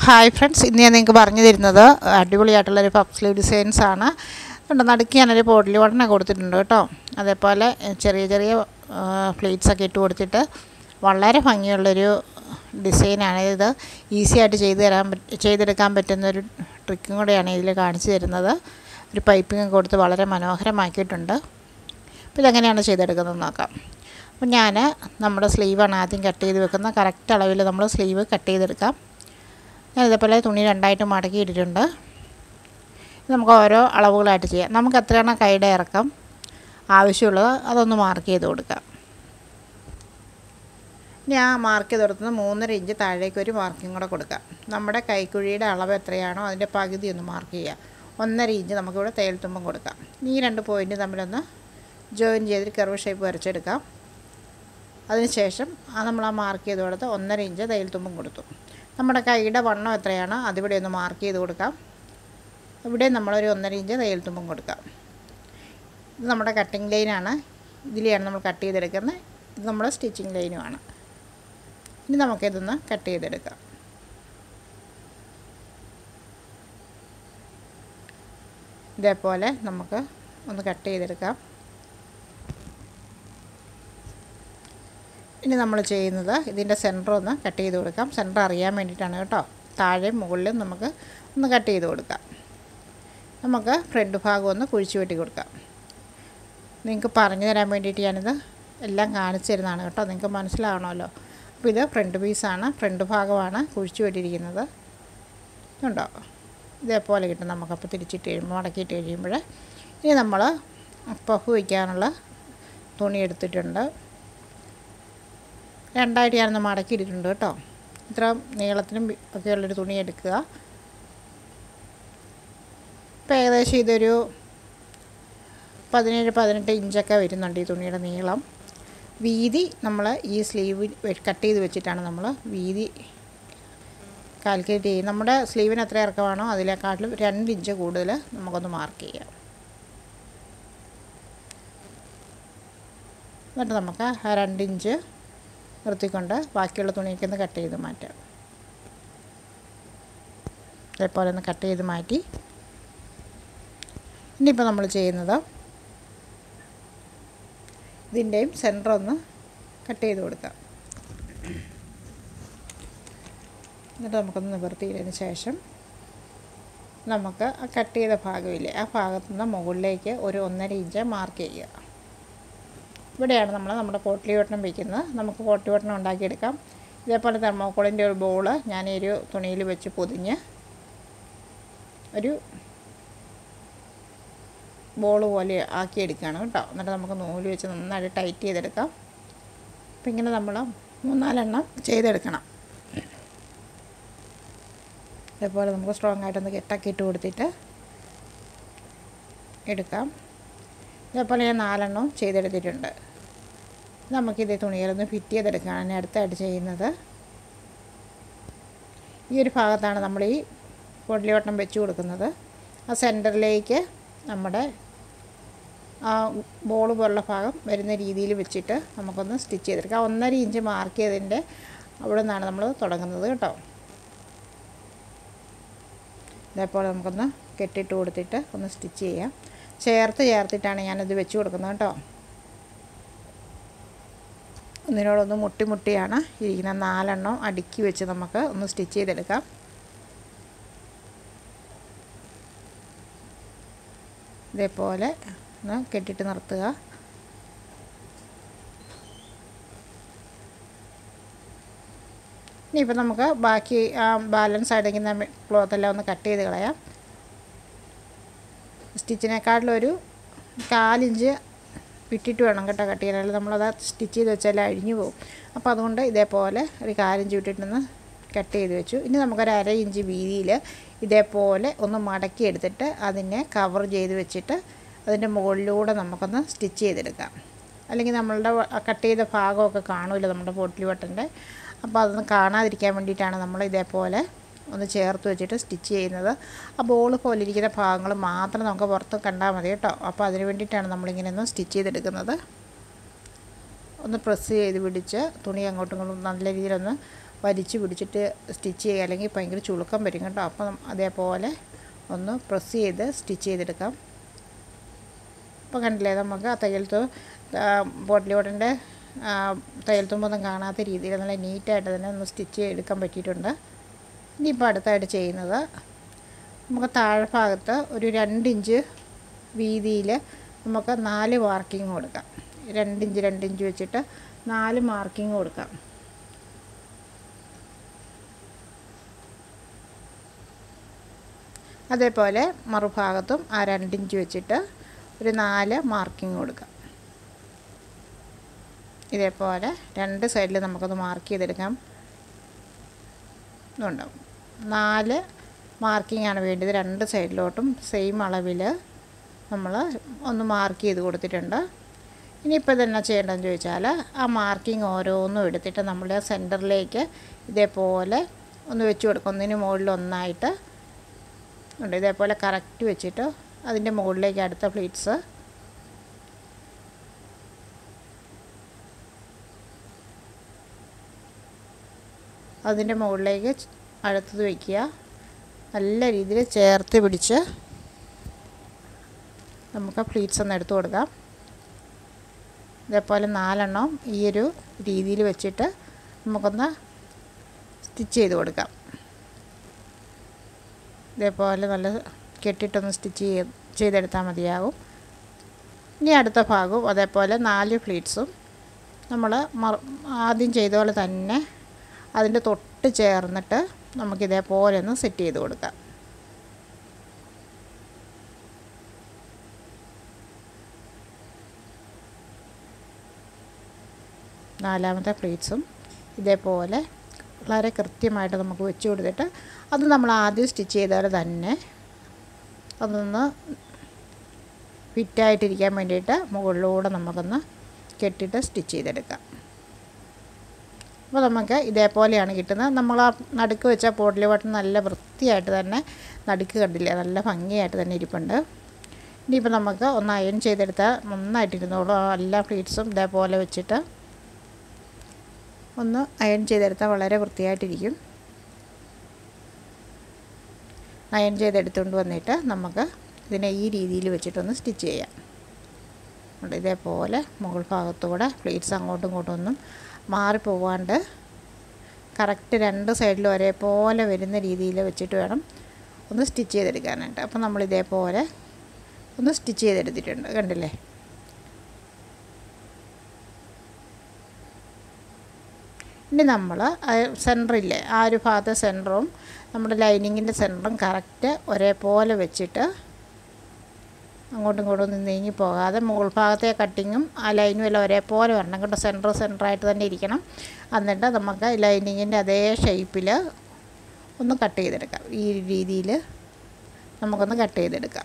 Hi friends, ഇന്ന് ഞാൻ നിങ്ങൾക്ക് പറഞ്ഞു തരുന്നത് അടിപൊളിയായിട്ടുള്ളൊരു പഫ് സ്ലീവ് ഡിസൈൻസ് ആണ്. നടുക്ക് ഞാനൊരു പോട്ട്ലി ബട്ടൺ കൊടുത്തിട്ടുണ്ട് കേട്ടോ. അതേപോലെ ചെറിയ ചെറിയ ഫ്ലീറ്റ്സൊക്കെ ഇട്ട് കൊടുത്തിട്ട് വളരെ ഭംഗിയുള്ളൊരു ഡിസൈനാണ് ഇത്. ഈസി ആയിട്ട് ചെയ്തെടുക്കാൻ പറ്റുന്നൊരു ട്രിക്കും കൂടെയാണ് ഇതിൽ കാണിച്ചു തരുന്നത്. ഒരു പൈപ്പിംഗ് കൊടുത്ത് വളരെ മനോഹരമാക്കിയിട്ടുണ്ട്. അപ്പോൾ ഇതെങ്ങനെയാണ് ചെയ്തെടുക്കുന്നതെന്ന് നോക്കാം. അപ്പോൾ നമ്മുടെ സ്ലീവാണ് ആദ്യം കട്ട് ചെയ്ത് വെക്കുന്നത്. കറക്റ്റ് അളവിൽ നമ്മൾ സ്ലീവ് കട്ട് ചെയ്തെടുക്കാം. ഞാൻ ഇതേപോലെ തുണി രണ്ടായിട്ട് മടക്കി ഇട്ടിട്ടുണ്ട്. നമുക്ക് ഓരോ അളവുകളായിട്ട് ചെയ്യാം. നമുക്ക് എത്രയാണ് കൈയുടെ ഇറക്കം ആവശ്യമുള്ളത് അതൊന്ന് മാർക്ക് ചെയ്ത് കൊടുക്കാം. ഇനി ആ മാർക്ക് ചെയ്ത് കൊടുക്കുന്നത് 3.5 ഇഞ്ച് താഴേക്ക് ഒരു മാർക്കിങ് കൂടെ കൊടുക്കാം. നമ്മുടെ കൈക്കുഴിയുടെ അളവ് എത്രയാണോ അതിൻ്റെ പകുതി ഒന്ന് മാർക്ക് ചെയ്യുക. 1.5 ഇഞ്ച് നമുക്കിവിടെ തയ്യൽ തുമ്പം കൊടുക്കാം. ഈ 2 പോയിൻറ്റ് തമ്മിലൊന്ന് ജോയിൻ ചെയ്തിട്ട് കർവ് ഷേപ്പ് വരച്ചെടുക്കാം. അതിനുശേഷം നമ്മൾ ആ മാർക്ക് ചെയ്ത് കൊടുത്ത് 1.5 ഇഞ്ച് തയ്യൽ തുമ്പം കൊടുത്തു. നമ്മുടെ കൈയുടെ വണ്ണം എത്രയാണോ അതിവിടെ ഒന്ന് മാർക്ക് ചെയ്ത് കൊടുക്കാം. ഇവിടെ നമ്മളൊരു 1.5 ഇഞ്ച് തയ്യൽ തുമ്പം കൊടുക്കാം. ഇത് നമ്മുടെ കട്ടിങ് ലൈനാണ്. ഇതിലെയാണ് നമ്മൾ കട്ട് ചെയ്തെടുക്കുന്നത്. ഇത് നമ്മുടെ സ്റ്റിച്ചിങ് ലൈനുമാണ്. ഇനി നമുക്കിതൊന്ന് കട്ട് ചെയ്തെടുക്കാം. ഇതേപോലെ നമുക്ക് ഒന്ന് കട്ട് ചെയ്തെടുക്കാം. ഇനി നമ്മൾ ചെയ്യുന്നത് ഇതിൻ്റെ സെൻറ്റർ ഒന്ന് കട്ട് ചെയ്ത് കൊടുക്കാം. സെൻറ്റർ അറിയാൻ വേണ്ടിയിട്ടാണ് കേട്ടോ. താഴെയും മുകളിലും നമുക്ക് ഒന്ന് കട്ട് ചെയ്ത് കൊടുക്കാം. നമുക്ക് ഫ്രണ്ട് ഭാഗം ഒന്ന് കുഴിച്ച് വെട്ടി കൊടുക്കാം. നിങ്ങൾക്ക് പറഞ്ഞു തരാൻ വേണ്ടിയിട്ട് ഞാനിത് എല്ലാം കാണിച്ചു തരുന്നതാണ് കേട്ടോ. നിങ്ങൾക്ക് മനസ്സിലാവണമല്ലോ. അപ്പോൾ ഇത് ഫ്രണ്ട് പീസാണ്, ഫ്രണ്ട് ഭാഗമാണ് കുഴിച്ച് വെട്ടിയിരിക്കുന്നത്. ഉണ്ടോ? ഇതേപോലെ കിട്ടും നമുക്കപ്പോൾ തിരിച്ചിട്ട് കഴിയുമ്പോൾ മടക്കിയിട്ട് കഴിയുമ്പോൾ. ഇനി നമ്മൾ പഫ് വയ്ക്കാനുള്ള തുണി എടുത്തിട്ടുണ്ട്. രണ്ടായിട്ട് ഞാനൊന്ന് മടക്കിയിട്ടിട്ടുണ്ട് കേട്ടോ. ഇത്ര നീളത്തിനും ഒക്കെയുള്ളൊരു തുണി എടുക്കുക. ഇപ്പോൾ ഏകദേശം ഇതൊരു 17-18 ഇഞ്ചൊക്കെ വരുന്നുണ്ട് ഈ തുണിയുടെ നീളം. വീതി നമ്മൾ ഈ സ്ലീവ് കട്ട് ചെയ്ത് വെച്ചിട്ടാണ് നമ്മൾ വീതി കാൽക്കുലേറ്റ് ചെയ്യും. നമ്മുടെ സ്ലീവിന് എത്ര ഇറക്കമാണോ അതിലേക്കാട്ടിലും 2 ഇഞ്ച് കൂടുതൽ നമുക്കൊന്ന് മാർക്ക് ചെയ്യാം. എന്നിട്ട് നമുക്ക് ആ 2 ഇഞ്ച് നിർത്തിക്കൊണ്ട് ബാക്കിയുള്ള തുണിയൊക്കെ ഒന്ന് കട്ട് ചെയ്ത് മാറ്റാം. അതേപോലെ ഒന്ന് കട്ട് ചെയ്ത് മാറ്റി. ഇനിയിപ്പോൾ നമ്മൾ ചെയ്യുന്നത് ഇതിൻ്റെയും സെൻറ്റർ ഒന്ന് കട്ട് ചെയ്ത് കൊടുക്കാം. എന്നിട്ട് നമുക്കൊന്ന് നിവർത്തിയതിന് ശേഷം നമുക്ക് ആ കട്ട് ചെയ്ത ഭാഗമില്ലേ ആ ഭാഗത്തു നിന്ന് മുകളിലേക്ക് ഒരു 1.5 ഇഞ്ച് മാർക്ക് ചെയ്യുക. ഇവിടെയാണ് നമ്മുടെ പോട്ട്ലി ബട്ടൺ വയ്ക്കുന്നത്. നമുക്ക് പോട്ട്ലി ബട്ടൺ ഉണ്ടാക്കിയെടുക്കാം. ഇതേപോലെ തെർമോക്കോളിൻ്റെ ഒരു ബോള് ഞാൻ ഈ ഒരു തുണിയിൽ വെച്ച് പൊതിഞ്ഞ് ഒരു ബോൾ പോലെ ആക്കിയെടുക്കുകയാണ് കേട്ടോ. എന്നിട്ട് നമുക്ക് നൂല് വെച്ച് നന്നായിട്ട് ടൈറ്റ് ചെയ്തെടുക്കാം. അപ്പം ഇങ്ങനെ നമ്മൾ 3-4 എണ്ണം ചെയ്തെടുക്കണം. അതേപോലെ നമുക്ക് സ്ട്രോങ് ആയിട്ടൊന്ന് കെട്ടൊക്കെ ഇട്ട് കൊടുത്തിട്ട് എടുക്കാം. ഇതേപോലെ ഞാൻ 4 എണ്ണവും ചെയ്തെടുത്തിട്ടുണ്ട്. നമുക്കിതേ തുണിയിലൊന്ന് ഫിറ്റ് ചെയ്തെടുക്കുകയാണ് അടുത്തായിട്ട് ചെയ്യുന്നത്. ഈ ഒരു ഭാഗത്താണ് നമ്മൾ ഈ പോട്ട്ലി ബട്ടൺ വെച്ച് കൊടുക്കുന്നത്. ആ സെൻറ്ററിലേക്ക് നമ്മുടെ ആ ബോൾ പോലുള്ള ഭാഗം വരുന്ന രീതിയിൽ വെച്ചിട്ട് നമുക്കൊന്ന് സ്റ്റിച്ച് ചെയ്തെടുക്കാം. 1.5 ഇഞ്ച് മാർക്ക് ചെയ്തതിൻ്റെ അവിടെ നിന്നാണ് നമ്മൾ തുടങ്ങുന്നത് കേട്ടോ. ഇതേപോലെ നമുക്കൊന്ന് കെട്ടിട്ട് കൊടുത്തിട്ട് ഒന്ന് സ്റ്റിച്ച് ചെയ്യാം. ചേർത്തിട്ടാണ് ഞാനിത് വെച്ച് കൊടുക്കുന്നത് കേട്ടോ. ഒന്നിനോടൊന്ന് മുട്ടിയാണ് ഇരിക്കുന്നത്. 4 എണ്ണം അടുക്കി വെച്ച് നമുക്ക് ഒന്ന് സ്റ്റിച്ച് ചെയ്തെടുക്കാം. ഇതേപോലെ ഒന്ന് കെട്ടിട്ട് നിർത്തുക. ഇനിയിപ്പോൾ നമുക്ക് ബാക്കി ബാലൻസ് ആയിട്ടിരിക്കുന്ന ക്ലോത്തെല്ലാം ഒന്ന് കട്ട് ചെയ്ത് കളയാം. സ്റ്റിച്ചിനേക്കാട്ടിലൊരു 4 ഇഞ്ച് വിട്ടിട്ട് വേണം കേട്ടോ കട്ട് ചെയ്യാൻ. അല്ലെങ്കിൽ നമ്മളത് സ്റ്റിച്ച് ചെയ്ത് വെച്ചാൽ അഴിഞ്ഞു പോകും. അപ്പോൾ അതുകൊണ്ട് ഇതേപോലെ ഒരു 4 ഇഞ്ച് വിട്ടിട്ടൊന്ന് കട്ട് ചെയ്ത് വെച്ചു. ഇനി നമുക്കൊരു 1/2 ഇഞ്ച് വീതിയിൽ ഇതേപോലെ ഒന്ന് മടക്കി എടുത്തിട്ട് അതിനെ കവർ ചെയ്ത് വെച്ചിട്ട് അതിൻ്റെ മുകളിലൂടെ നമുക്കൊന്ന് സ്റ്റിച്ച് ചെയ്തെടുക്കാം. അല്ലെങ്കിൽ നമ്മളുടെ കട്ട് ചെയ്ത ഭാഗമൊക്കെ കാണില്ല നമ്മുടെ പോട്ട്ലി ബട്ടൻ്റെ. അപ്പോൾ അതൊന്ന് കാണാതിരിക്കാൻ വേണ്ടിയിട്ടാണ് നമ്മൾ ഇതേപോലെ ഒന്ന് ചേർത്ത് വെച്ചിട്ട് സ്റ്റിച്ച് ചെയ്യുന്നത്. ആ ബോൾ പോലെ ഇരിക്കുന്ന ഭാഗങ്ങൾ മാത്രം നമുക്ക് പുറത്ത് കണ്ടാൽ മതി കേട്ടോ. അപ്പോൾ അതിന് വേണ്ടിയിട്ടാണ് നമ്മളിങ്ങനെ ഒന്ന് സ്റ്റിച്ച് ചെയ്തെടുക്കുന്നത്. ഒന്ന് പ്രസ് ചെയ്ത് പിടിച്ച് തുണി അങ്ങോട്ടും ഇങ്ങോട്ടും നല്ല രീതിയിലൊന്ന് വലിച്ചു പിടിച്ചിട്ട് സ്റ്റിച്ച് ചെയ്യുക, അല്ലെങ്കിൽ ഭയങ്കര ചുളുക്കം വരും കേട്ടോ. അപ്പം അതേപോലെ ഒന്ന് പ്രസ് ചെയ്ത് സ്റ്റിച്ച് ചെയ്തെടുക്കാം. അപ്പോൾ കണ്ടില്ലേ, നമുക്ക് ആ പോട്ട്ലി കോട്ടൻ്റെ തയ്യൽ തുമ്പൊന്നും കാണാത്ത രീതിയിൽ നല്ല നീറ്റായിട്ട് തന്നെ ഒന്ന് സ്റ്റിച്ച് ചെയ്തെടുക്കാൻ പറ്റിയിട്ടുണ്ട്. ഇനിയിപ്പോൾ അടുത്തായിട്ട് ചെയ്യുന്നത്, നമുക്ക് താഴ്ഭാഗത്ത് ഒരു 2 ഇഞ്ച് വീതിയിൽ നമുക്ക് 4 മാർക്കിങ് കൊടുക്കാം. 2 ഇഞ്ച് 2 ഇഞ്ച് വെച്ചിട്ട് 4 മാർക്കിങ് കൊടുക്കാം. അതേപോലെ മറുഭാഗത്തും ആ 2 ഇഞ്ച് വെച്ചിട്ട് ഒരു 4 മാർക്കിങ് കൊടുക്കാം. ഇതേപോലെ 2 സൈഡിൽ നമുക്കൊന്ന് മാർക്ക് ചെയ്തെടുക്കാം. ഇതുണ്ടാവും 4 മാർക്കിംഗ് ആണ് വേണ്ടത്. 2 സൈഡിലോട്ടും സെയിം അളവിൽ നമ്മൾ ഒന്ന് മാർക്ക് ചെയ്ത് കൊടുത്തിട്ടുണ്ട്. ഇനിയിപ്പോൾ ഇതെന്നാ ചെയ്യേണ്ടതെന്ന് ചോദിച്ചാൽ, ആ മാർക്കിംഗ് ഓരോന്നും എടുത്തിട്ട് നമ്മൾ സെൻറ്ററിലേക്ക് ഇതേപോലെ ഒന്ന് വെച്ച് കൊടുക്കും. ഒന്നിന് മുകളിൽ ഒന്നായിട്ട് ഉണ്ട്. ഇതേപോലെ കറക്റ്റ് വെച്ചിട്ട് അതിൻ്റെ മുകളിലേക്ക് അടുത്ത പ്ലീറ്റ്സ് അതിൻ്റെ മുകളിലേക്ക് അടുത്തത് വയ്ക്കുക. നല്ല രീതിയിൽ ചേർത്ത് പിടിച്ച് നമുക്ക് പ്ലീറ്റ്സ് ഒന്ന് എടുത്ത് കൊടുക്കാം. ഇതേപോലെ 4 എണ്ണം ഈ ഒരു രീതിയിൽ വെച്ചിട്ട് നമുക്കൊന്ന് സ്റ്റിച്ച് ചെയ്ത് കൊടുക്കാം. ഇതേപോലെ നല്ല കെട്ടിട്ടൊന്ന് സ്റ്റിച്ച് ചെയ്തെടുത്താൽ മതിയാകും. ഇനി അടുത്ത ഭാഗവും അതേപോലെ 4 പ്ലീറ്റ്സും നമ്മൾ ആദ്യം ചെയ്ത പോലെ തന്നെ അതിൻ്റെ തൊട്ട് ചേർന്നിട്ട് നമുക്കിതേപോലെ ഒന്ന് സെറ്റ് ചെയ്ത് കൊടുക്കാം. നാലാമത്തെ പ്ലീറ്റ്സും ഇതേപോലെ വളരെ കൃത്യമായിട്ട് നമുക്ക് വെച്ച് കൊടുത്തിട്ട് അത് നമ്മൾ ആദ്യം സ്റ്റിച്ച് ചെയ്താൽ തന്നെ അതൊന്ന് ഫിറ്റായിട്ടിരിക്കാൻ വേണ്ടിയിട്ട് മുകളിലൂടെ നമുക്കൊന്ന് കെട്ടിയിട്ട് സ്റ്റിച്ച് ചെയ്തെടുക്കാം. അപ്പോൾ നമുക്ക് ഇതേപോലെയാണ് കിട്ടുന്നത്. നമ്മൾ ആ നടുക്ക് വെച്ച പോട്ട്ലി ബട്ടൺ നല്ല വൃത്തിയായിട്ട് തന്നെ നടുക്ക് കണ്ടില്ലേ, നല്ല ഭംഗിയായിട്ട് തന്നെ ഇരിപ്പുണ്ട്. ഇനിയിപ്പോൾ നമുക്ക് ഒന്ന് അയൺ ചെയ്തെടുത്താൽ നന്നായിട്ടിരുന്നോളൂ. എല്ലാ പ്ലീറ്റ്സും ഇതേപോലെ വെച്ചിട്ട് ഒന്ന് അയൺ ചെയ്തെടുത്താൽ വളരെ വൃത്തിയായിട്ടിരിക്കും. അയൺ ചെയ്തെടുത്തുകൊണ്ട് വന്നിട്ട് നമുക്ക് ഇതിനെ ഈ രീതിയിൽ വെച്ചിട്ടൊന്ന് സ്റ്റിച്ച് ചെയ്യാം. ഇതേപോലെ മുകൾ ഭാഗത്തൂടെ പ്ലീറ്റ്സ് അങ്ങോട്ടും ഇങ്ങോട്ടും ഒന്നും മാറിപ്പോവാണ്ട് കറക്റ്റ് 2 സൈഡിലും ഒരേപോലെ വരുന്ന രീതിയിൽ വെച്ചിട്ട് വേണം ഒന്ന് സ്റ്റിച്ച് ചെയ്തെടുക്കാനായിട്ട്. അപ്പോൾ നമ്മൾ ഇതേപോലെ ഒന്ന് സ്റ്റിച്ച് ചെയ്തെടുത്തിട്ടുണ്ട്, കണ്ടില്ലേ. ഇനി നമ്മൾ സെൻറ്ററില്ലേ, ആ ഒരു ഭാഗത്തെ സെൻറ്ററും നമ്മുടെ ലൈനിങ്ങിൻ്റെ സെൻറ്ററും കറക്റ്റ് ഒരേപോലെ വെച്ചിട്ട് അങ്ങോട്ടും ഇങ്ങോട്ടും ഒന്നും നീങ്ങി പോകാതെ മുകൾ ഭാഗത്തെ കട്ടിങ്ങും ആ ലൈനും എല്ലാം ഒരേപോലെ വരണം കേട്ടോ. സെൻറ്ററായിട്ട് തന്നെ ഇരിക്കണം. എന്നിട്ട് നമുക്ക് ലൈനിങ്ങിൻ്റെ അതേ ഷേപ്പിൽ ഒന്ന് കട്ട് ചെയ്തെടുക്കാം. ഈ രീതിയിൽ നമുക്കൊന്ന് കട്ട് ചെയ്തെടുക്കാം.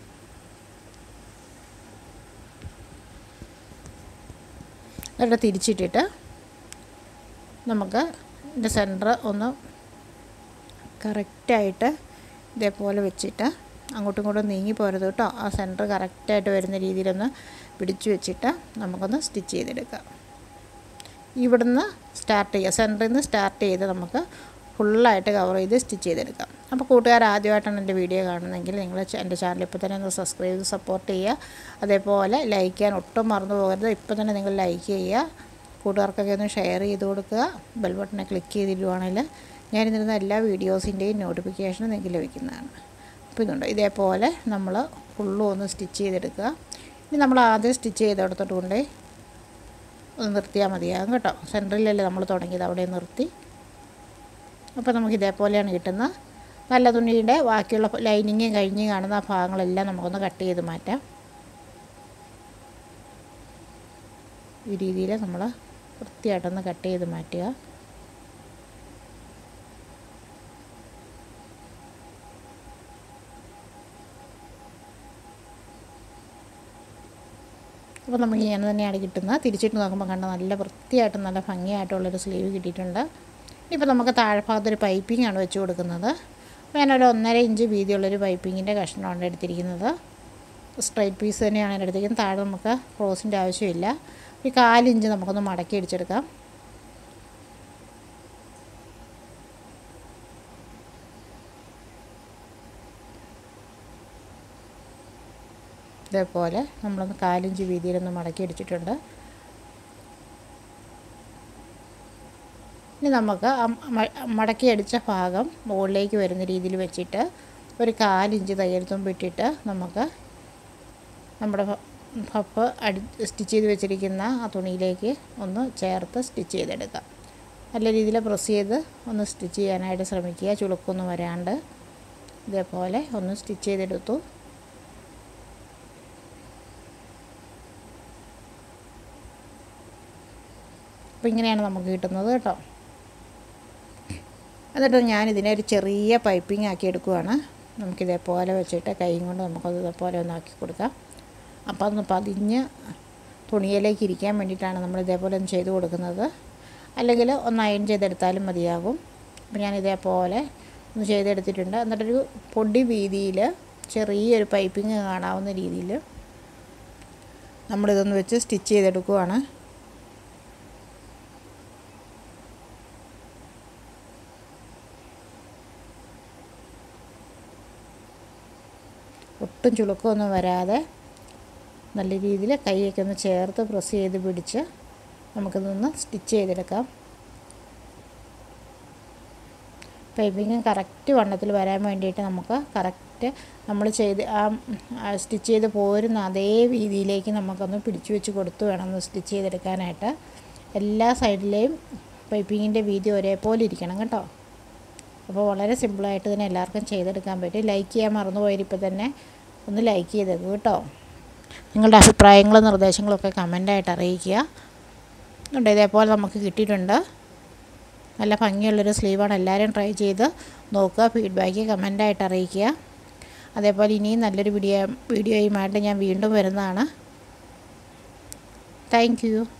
എന്നിട്ട് തിരിച്ചിട്ടിട്ട് നമുക്ക് ഇതിൻ്റെ സെൻറ്റർ ഒന്ന് കറക്റ്റായിട്ട് ഇതേപോലെ വെച്ചിട്ട് അങ്ങോട്ടും ഇങ്ങോട്ടും നീങ്ങി പോരുത് കേട്ടോ. ആ സെൻറ്റർ കറക്റ്റായിട്ട് വരുന്ന രീതിയിലൊന്ന് പിടിച്ചു വെച്ചിട്ട് നമുക്കൊന്ന് സ്റ്റിച്ച് ചെയ്തെടുക്കാം. ഇവിടുന്ന് സ്റ്റാർട്ട് ചെയ്യുക, സെൻറ്ററിൽ നിന്ന് സ്റ്റാർട്ട് ചെയ്ത് നമുക്ക് ഫുള്ളായിട്ട് കവർ ചെയ്ത് സ്റ്റിച്ച് ചെയ്തെടുക്കാം. അപ്പോൾ കൂട്ടുകാർ ആദ്യമായിട്ടാണ് എൻ്റെ വീഡിയോ കാണുന്നതെങ്കിൽ നിങ്ങൾ എൻ്റെ ചാനൽ ഇപ്പോൾ തന്നെ ഒന്ന് സബ്സ്ക്രൈബ് ചെയ്ത് സപ്പോർട്ട് ചെയ്യുക. അതേപോലെ ലൈക്ക് ചെയ്യാൻ ഒട്ടും മറന്നു പോകരുത്. ഇപ്പോൾ തന്നെ നിങ്ങൾ ലൈക്ക് ചെയ്യുക. കൂട്ടുകാർക്കൊക്കെ ഒന്ന് ഷെയർ ചെയ്ത് കൊടുക്കുക. ബെൽ ബട്ടനെ ക്ലിക്ക് ചെയ്തിടുവാണെങ്കിൽ ഞാനിരുന്ന എല്ലാ വീഡിയോസിൻ്റെയും നോട്ടിഫിക്കേഷൻ നിങ്ങൾക്ക് ലഭിക്കുന്നതാണ്. അപ്പോൾ ഇതുണ്ട്, ഇതേപോലെ നമ്മൾ ഫുള്ളും ഒന്ന് സ്റ്റിച്ച് ചെയ്തെടുക്കുക. ഇനി നമ്മൾ ആദ്യം സ്റ്റിച്ച് ചെയ്തെടുത്തിട്ട് കൊണ്ടേ ഒന്ന് നിർത്തിയാൽ മതിയാകും കേട്ടോ. സെൻറ്ററിലല്ലേ നമ്മൾ തുടങ്ങിയത്, അവിടെ നിർത്തി. അപ്പോൾ നമുക്ക് ഇതേപോലെയാണ് കിട്ടുന്നത്. നല്ല തുണിയുടെ ബാക്കിയുള്ള ലൈനിങ്ങും കഴിഞ്ഞ് കാണുന്ന ആ ഭാഗങ്ങളെല്ലാം നമുക്കൊന്ന് കട്ട് ചെയ്ത് മാറ്റാം. ഈ രീതിയിൽ നമ്മൾ വൃത്തിയായിട്ടൊന്ന് കട്ട് ചെയ്ത് മാറ്റുക. അപ്പോൾ നമുക്ക് ഇങ്ങനെ തന്നെയാണ് കിട്ടുന്നത്. തിരിച്ചിട്ട് നോക്കുമ്പോൾ കണ്ട നല്ല വൃത്തിയായിട്ട് നല്ല ഭംഗിയായിട്ടുള്ളൊരു സ്ലീവ് കിട്ടിയിട്ടുണ്ട്. ഇപ്പോൾ നമുക്ക് താഴ്ഭാഗത്തൊരു പൈപ്പിംഗാണ് വെച്ച് കൊടുക്കുന്നത്. അപ്പോൾ ഞാനൊരു 1.5 ഇഞ്ച് വീതിയുള്ളൊരു പൈപ്പിങ്ങിൻ്റെ കഷ്ണമാണ് എടുത്തിരിക്കുന്നത്. സ്ട്രൈറ്റ് പീസ് തന്നെയാണ് ഞാൻ എടുത്തിരിക്കുന്നത്. താഴെ നമുക്ക് ക്രോസിൻ്റെ ആവശ്യമില്ല. ഒരു 1/4 ഇഞ്ച് നമുക്കൊന്ന് മടക്കി അടിച്ചെടുക്കാം. ഇതേപോലെ നമ്മളൊന്ന് 1/4 ഇഞ്ച് വീതിയിലൊന്ന് മടക്കി അടിച്ചിട്ടുണ്ട്. ഇനി നമുക്ക് മടക്കി അടിച്ച ഭാഗം മുകളിലേക്ക് വരുന്ന രീതിയിൽ വെച്ചിട്ട് ഒരു 1/4 ഇഞ്ച് തയ്യൽ തുമ്പ് ഇട്ടിട്ട് നമുക്ക് നമ്മുടെ പഫ് സ്റ്റിച്ച് ചെയ്ത് വെച്ചിരിക്കുന്ന ആ തുണിയിലേക്ക് ഒന്ന് ചേർത്ത് സ്റ്റിച്ച് ചെയ്തെടുക്കാം. നല്ല രീതിയിൽ പ്രസ് ചെയ്ത് ഒന്ന് സ്റ്റിച്ച് ചെയ്യാനായിട്ട് ശ്രമിക്കുക, ചുളുക്കൊന്നും വരാണ്ട്. ഇതേപോലെ ഒന്ന് സ്റ്റിച്ച് ചെയ്തെടുത്തു. അപ്പോൾ ഇങ്ങനെയാണ് നമുക്ക് കിട്ടുന്നത് കേട്ടോ. എന്നിട്ട് ഞാനിതിനെ ഒരു ചെറിയ പൈപ്പിംഗ് ആക്കി എടുക്കുകയാണ്. നമുക്കിതേപോലെ വെച്ചിട്ട് കൈ കൊണ്ട് നമുക്കത് ഇതേപോലെ ഒന്ന് ആക്കി കൊടുക്കാം. അപ്പോൾ അതൊന്ന് പതിഞ്ഞ് തുണിയിലേക്ക് ഇരിക്കാൻ വേണ്ടിയിട്ടാണ് നമ്മൾ ഇതേപോലെ ഒന്ന് ചെയ്ത് കൊടുക്കുന്നത്. അല്ലെങ്കിൽ ഒന്ന് അയൺ ചെയ്തെടുത്താലും മതിയാകും. അപ്പോൾ ഞാൻ ഇതേപോലെ ഒന്ന് ചെയ്തെടുത്തിട്ടുണ്ട്. എന്നിട്ടൊരു പൊടി വീതിയിൽ ചെറിയൊരു പൈപ്പിംഗ് കാണാവുന്ന രീതിയിൽ നമ്മളിതൊന്ന് വെച്ച് സ്റ്റിച്ച് ചെയ്തെടുക്കുകയാണ്. ഒട്ടും ചുളുക്കമൊന്നും വരാതെ നല്ല രീതിയിൽ കൈയൊക്കെ ഒന്ന് ചേർത്ത് പ്രസ് ചെയ്ത് പിടിച്ച് നമുക്കിതൊന്ന് സ്റ്റിച്ച് ചെയ്തെടുക്കാം. പൈപ്പിങ് കറക്റ്റ് വണ്ണത്തിൽ വരാൻ വേണ്ടിയിട്ട് നമുക്ക് കറക്റ്റ് നമ്മൾ ചെയ്ത് സ്റ്റിച്ച് ചെയ്ത് പോരുന്ന അതേ രീതിയിലേക്ക് നമുക്കൊന്ന് പിടിച്ചു വെച്ച് കൊടുത്ത് വേണം ഒന്ന് സ്റ്റിച്ച് ചെയ്തെടുക്കാനായിട്ട്. എല്ലാ സൈഡിലെയും പൈപ്പിങ്ങിൻ്റെ വീതി ഒരേപോലെ ഇരിക്കണം കേട്ടോ. അപ്പോൾ വളരെ സിമ്പിളായിട്ട് തന്നെ എല്ലാവർക്കും ചെയ്തെടുക്കാൻ പറ്റും. ലൈക്ക് ചെയ്യാൻ മറന്നുപോയിരിപ്പോൾ തന്നെ ഒന്ന് ലൈക്ക് ചെയ്തേക്കും കേട്ടോ. നിങ്ങളുടെ അഭിപ്രായങ്ങളും നിർദ്ദേശങ്ങളൊക്കെ കമൻ്റായിട്ട് അറിയിക്കുക. ഇതേപോലെ നമുക്ക് കിട്ടിയിട്ടുണ്ട്. നല്ല ഭംഗിയുള്ളൊരു സ്ലീവാണ്. എല്ലാവരും ട്രൈ ചെയ്ത് നോക്കുക, ഫീഡ്ബാക്ക് കമൻ്റായിട്ട് അറിയിക്കുക. അതേപോലെ ഇനിയും നല്ലൊരു വീഡിയോയുമായിട്ട് ഞാൻ വീണ്ടും വരുന്നതാണ്. Thank U.